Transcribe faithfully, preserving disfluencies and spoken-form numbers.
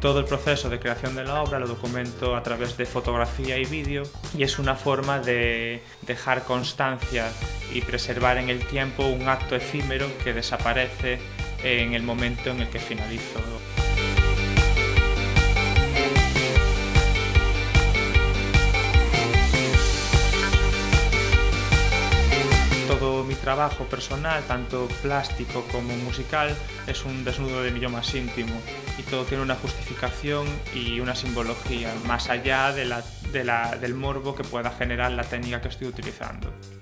Todo el proceso de creación de la obra lo documento a través de fotografía y vídeo, y es una forma de dejar constancia y preservar en el tiempo un acto efímero que desaparece en el momento en el que finalizo. Todo mi trabajo personal, tanto plástico como musical, es un desnudo de mi yo más íntimo, y todo tiene una justificación y una simbología, más allá de la, de la, del morbo que pueda generar la técnica que estoy utilizando.